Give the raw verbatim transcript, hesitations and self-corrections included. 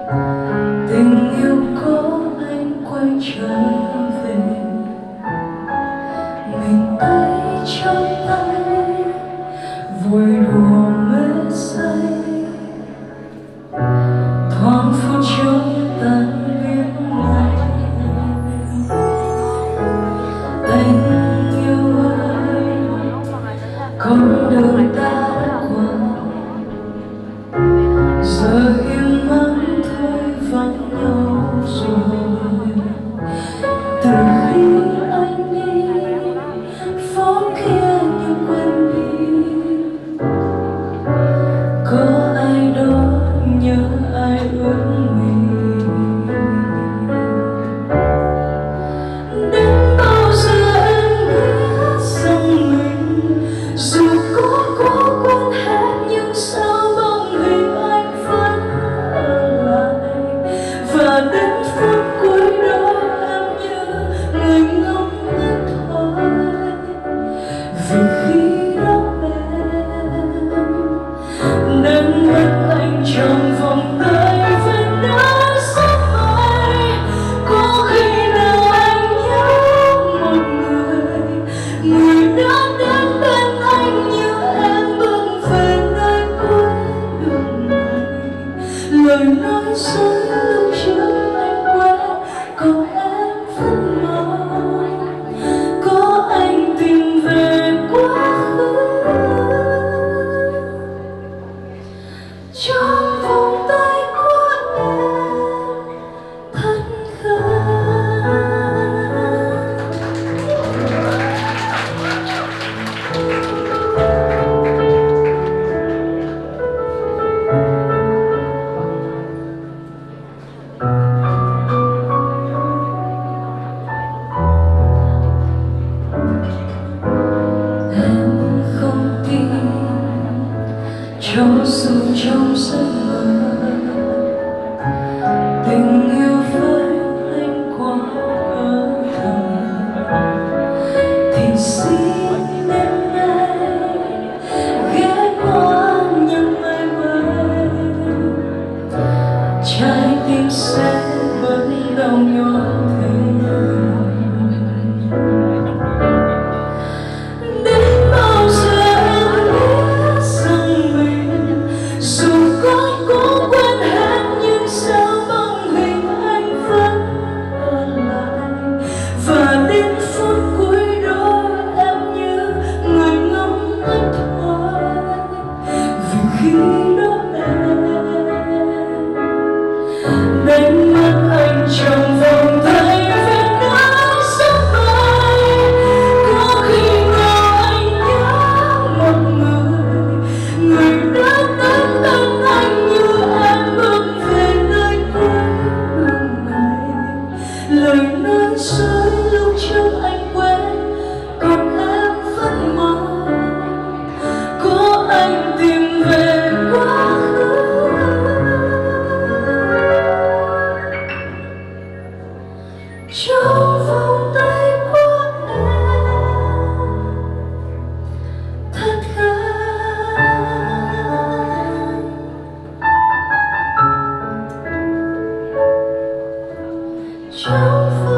Tình yêu có anh quay trở về, mình tay trong tay vui đùa mê say, thoáng phút chúng tan biến ngay. Anh yêu ai con đường ta qua, giờ im lặng thôi vắng nhau rồi. Từ khi anh đi phố kia như quên đi, có ai đó nhớ ai ước mình. Đến bao giờ em biết rằng mình dù có cố quên hết nhưng sao bóng hình anh vẫn ở lại, và đến phút cuối đó em như người ngốc nghếch thôi. Vì khi đó em đánh mất anh trong vòng tay về nơi sắp mai. Có khi nào anh nhớ một người, người đã đến bên anh như em bước về nơi cuối đường này. Lời nói dối lúc trước anh quên, còn em vẫn mong có anh tìm về quá khứ. Trong vòng tay của em thật gần. Em không tin cho dù trong giấc mơ tình yêu với anh quá ở thầm, thì xin em nay ghé qua những ngày mới, trái tim sẽ vẫn đau nhói thêm. Đến bao giờ em biết rằng mình dù có cố quên hết nhưng sao bóng hình anh vẫn ở lại, và đến phút cuối đó em như người ngốc nghếch thôi. Vì khi đó em đánh mất anh trong vòng tay về nơi sắp mai. Có khi nào anh nhớ một người, người đã đến bên anh như em bước về nơi cuối đường này. Lời nói dối lúc trước anh quên, còn em vẫn mong có anh tìm về quá khứ. Trong vòng tay của em thật gần. Trong